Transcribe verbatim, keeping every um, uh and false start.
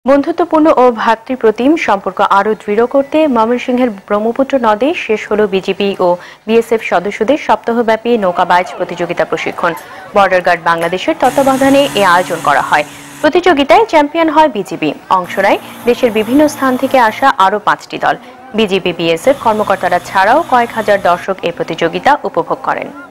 বন্ধুত্বপূর্ণ ও ভ্রাতৃপ্রতিম সম্পর্ক আরও দৃঢ় করতে ময়মনসিংহের ব্রহ্মপুত্র নদে শেষ হল বিজিবি ও বিএসএফ সদস্যদের সপ্তাহব্যাপী নৌকাবাজ প্রতিযোগিতা প্রশিক্ষণ। বর্ডার গার্ড বাংলাদেশের তত্ত্বাবধানে এ আয়োজন করা হয়। প্রতিযোগিতায় চ্যাম্পিয়ন হয় বিজিবি। অংশ নেয় দেশের বিভিন্ন স্থান থেকে আসা আরও পাঁচটি দল। বিজিবি বিএসএফ কর্মকর্তারা ছাড়াও কয়েক হাজার দর্শক এ প্রতিযোগিতা উপভোগ করেন।